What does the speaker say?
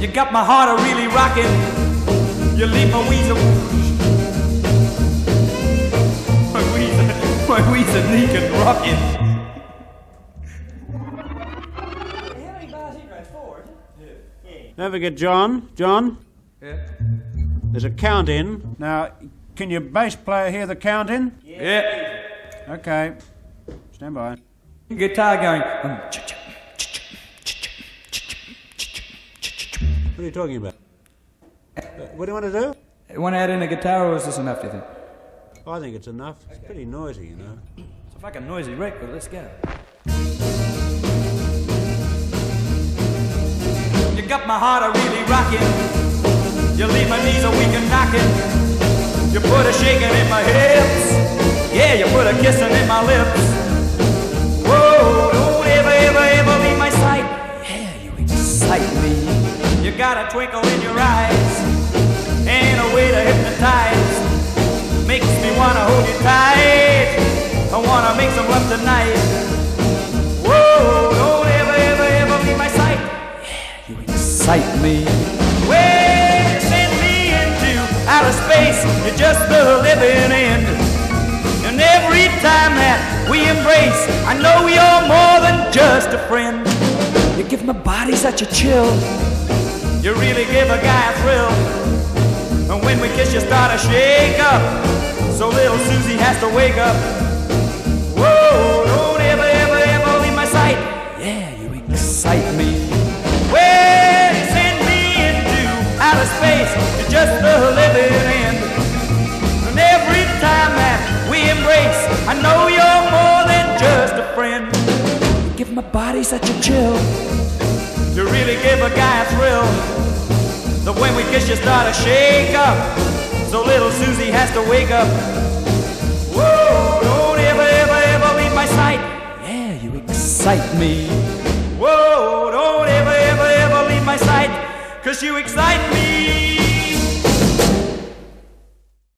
You got my heart a really rocking. You leave my weasel, my weasel leaking rocking. Don't forget John. John? Yeah. There's a count in. Now, can your bass player hear the count in? Yeah. Okay. Stand by. Guitar going. What are you talking about? What do you want to do? You want to add in a guitar, or is this enough, do you think? I think it's enough. It's pretty noisy, you know. It's a fucking noisy record. Let's go. You got my heart a really rocking. You leave my knees a weak and knocking. You put a shaking in my hips. Yeah, you put a kissing in my lips. Whoa, don't ever, ever, ever leave my sight. Yeah, you excite me. You got a twinkle in your eyes and a way to hypnotize. Makes me wanna hold you tight. I wanna make some love tonight. Whoa, don't ever, ever, ever leave my sight. Yeah, you excite me. When you send me into outer space, you're just the living end. And every time that we embrace, I know you're more than just a friend. You give my body such a chill. You really give a guy a thrill. And when we kiss, you start to shake up. So little Susie has to wake up. Whoa, don't ever, ever, ever leave my sight. Yeah, you excite me. When you send me into outer space, you're just the living end. And every time that we embrace, I know you're more than just a friend. You give my body such a chill. You really give a guy a thrill. That when we kiss, you start to shake up. So little Susie has to wake up. Whoa, don't ever, ever, ever leave my sight. Yeah, you excite me. Whoa, don't ever, ever, ever leave my sight. 'Cause you excite me.